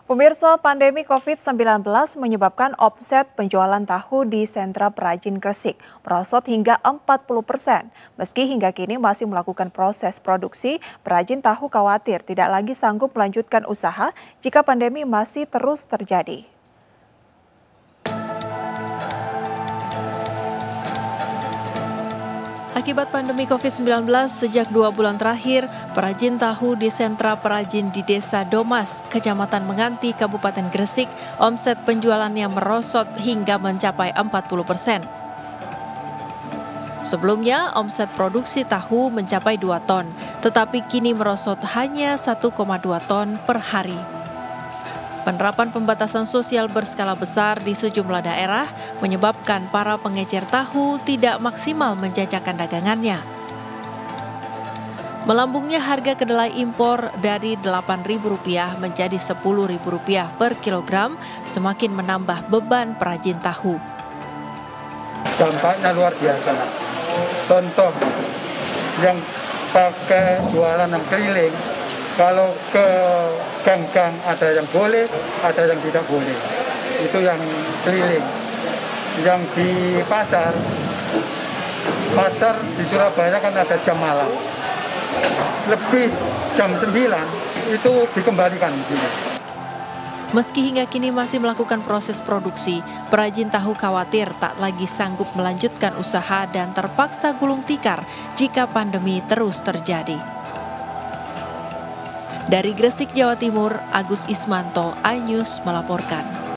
Pemirsa, pandemi COVID-19 menyebabkan omset penjualan tahu di sentra perajin Gresik merosot hingga 40%. Meski hingga kini masih melakukan proses produksi, perajin tahu khawatir tidak lagi sanggup melanjutkan usaha jika pandemi masih terus terjadi. Akibat pandemi COVID-19, sejak 2 bulan terakhir, perajin tahu di sentra perajin di Desa Domas, Kecamatan Menganti, Kabupaten Gresik, omset penjualannya merosot hingga mencapai 40%. Sebelumnya, omset produksi tahu mencapai 2 ton, tetapi kini merosot hanya 1,2 ton per hari. Penerapan pembatasan sosial berskala besar di sejumlah daerah menyebabkan para pengecer tahu tidak maksimal menjajakan dagangannya. Melambungnya harga kedelai impor dari Rp8.000 menjadi Rp10.000 per kilogram semakin menambah beban perajin tahu. Dampaknya luar biasa. Contoh yang pakai jualan yang keliling, kalau ke gang-gang ada yang boleh, ada yang tidak boleh. Itu yang keliling. Yang di pasar di Surabaya kan ada jam malam. Lebih jam 9 itu dikembalikan. Meski hingga kini masih melakukan proses produksi, perajin tahu khawatir tak lagi sanggup melanjutkan usaha dan terpaksa gulung tikar jika pandemi terus terjadi. Dari Gresik, Jawa Timur, Agus Ismanto, iNews melaporkan.